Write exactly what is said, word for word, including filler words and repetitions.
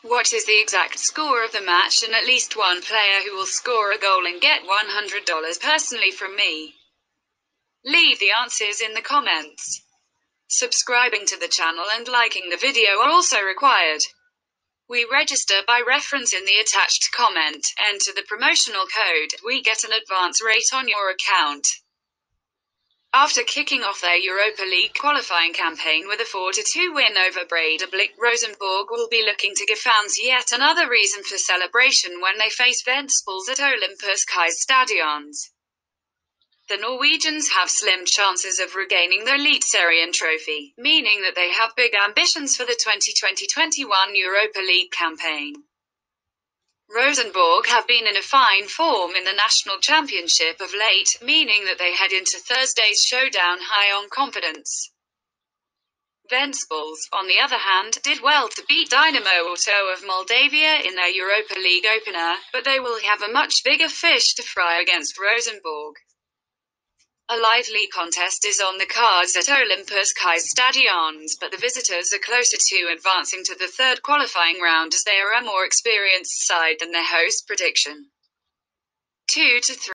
What is the exact score of the match and at least one player who will score a goal and get one hundred dollars personally from me? Leave the answers in the comments. Subscribing to the channel and liking the video are also required. We register by reference in the attached comment. Enter the promotional code. We get an advance rate on your account. After kicking off their Europa League qualifying campaign with a four to two win over Breidablik, Rosenborg will be looking to give fans yet another reason for celebration when they face Ventspils at Olympiskais stadions. The Norwegians have slim chances of regaining the Eliteserien trophy, meaning that they have big ambitions for the twenty twenty twenty-one Europa League campaign. Rosenborg have been in a fine form in the national championship of late, meaning that they head into Thursday's showdown high on confidence. Ventspils, on the other hand, did well to beat Dynamo Auto of Moldavia in their Europa League opener, but they will have a much bigger fish to fry against Rosenborg. A lively contest is on the cards at Olympiskais stadions, but the visitors are closer to advancing to the third qualifying round as they are a more experienced side than their host prediction. two to three